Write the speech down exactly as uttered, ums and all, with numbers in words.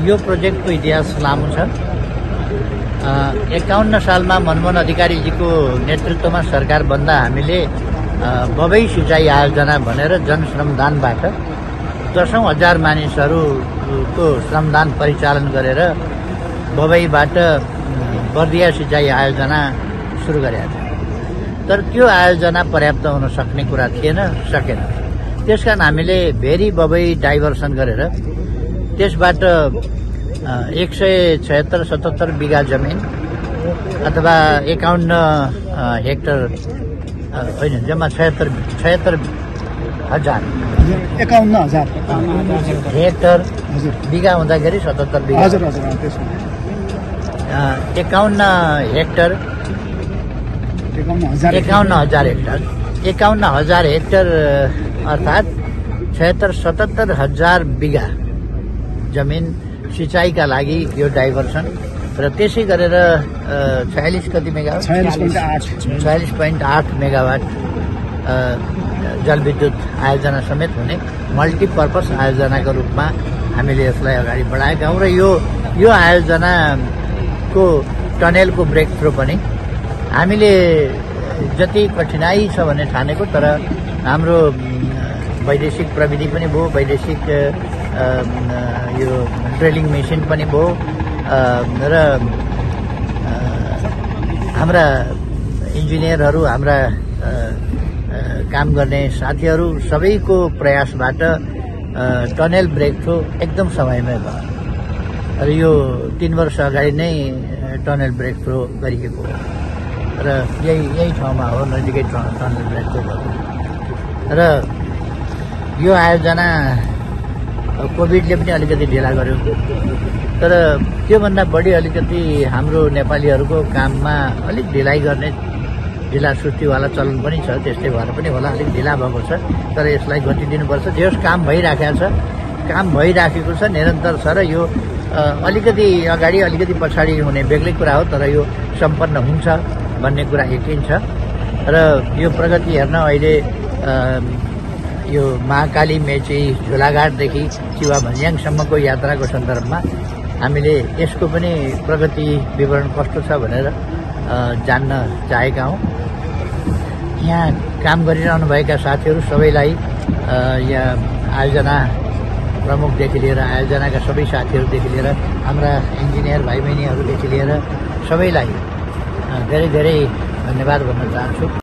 यो प्रोजेक्टको इतिहास लामो छ। एकाउन्न सालमा मनमोहन अधिकारीजीको नेतृत्वमा सरकार बन्दा हामीले बबई सिँचाइ आयोजना भनेर जनश्रमदानबाट दसौँ हजार मानिसहरूको श्रमदान परिचालन गरेर बबईबाट बर्दिया सिँचाइ आयोजना सुरु गरेका थियौँ। तर त्यो आयोजना पर्याप्त हुन सक्ने कुरा थिएन, सकेन। त्यसकारण हामीले भेरी बबई डाइभर्सन गरेर त्यसबाट एक सय छयत्तर सतहत्तर बिघा जमिन अथवा एकाउन्न हेक्टर होइन, जम्मा छयत्तर छयत्तर हजार एकाउन्न हजार हेक्टर बिघा हुँदाखेरि सतहत्तर बिघा एकाउन्न हेक्टर एकाउन्न हजार हेक्टर एकाउन्न हजार हेक्टर अर्थात् छयत्तर सतहत्तर हजार बिघा जमिन सिँचाइका लागि यो डाइभर्सन र त्यसै गरेर छयालिस कति मेगावाट छयालिस पोइन्ट आठ मेगावाट जलविद्युत आयोजना समेत हुने मल्टिपर्पज आयोजनाको रूपमा हामीले यसलाई अगाडि बढाएका हौँ। र यो यो आयोजनाको टनेलको ब्रेक थ्रु पनि हामीले जति कठिनाई छ भन्ने ठानेको, तर हाम्रो वैदेशिक प्रविधि पनि भयो, वैदेशिक यो ड्रिलिङ मेसिन पनि भयो र हाम्रा इन्जिनियरहरू, हाम्रा काम गर्ने साथीहरू सबैको प्रयासबाट टनेल ब्रेक थ्रु एकदम समयमै भयो र यो तीन वर्ष अगाडि नै टनेल ब्रेक थ्रु गरिएको हो र यही यही ठाउँमा हो, नजिकै टनेल ब्रेक थ्रु भयो। र यो आयोजना कोभिडले पनि अलिकति ढिला गर्यो, तर त्योभन्दा बढी अलिकति हाम्रो नेपालीहरूको काममा अलिक ढिलाइ गर्ने, ढिला सुस्तीवाला चलन पनि छ। त्यस्तै भएर पनि होला अलिक ढिला भएको छ, तर यसलाई गति दिनुपर्छ। जे होस्, काम भइराखेको छ, काम भइराखेको छ, निरन्तर छ र यो अलिकति अगाडि अलिकति पछाडि हुने बेग्लै कुरा हो, तर यो सम्पन्न हुन्छ भन्ने कुरा यकिन छ। र यो प्रगति हेर्न अहिले यो महाकाली मेची झोलाघाटदेखि चिवा भन्ज्याङसम्मको यात्राको सन्दर्भमा हामीले यसको पनि प्रगति विवरण कस्तो छ भनेर जान्न चाहेका हौँ। यहाँ काम गरिरहनुभएका साथीहरू सबैलाई, यहाँ आयोजना प्रमुखदेखि लिएर आयोजनाका सबै साथीहरूदेखि लिएर हाम्रा इन्जिनियर भाइ बहिनीहरूदेखि लिएर सबैलाई धेरै धेरै धन्यवाद भन्न चाहन्छु।